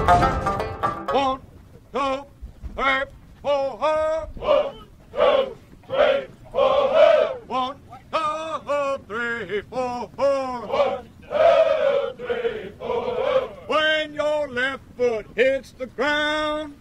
One, two, three, four, One, two, three, four. one, two, three, four. One, two, three, four. When your left foot hits the ground,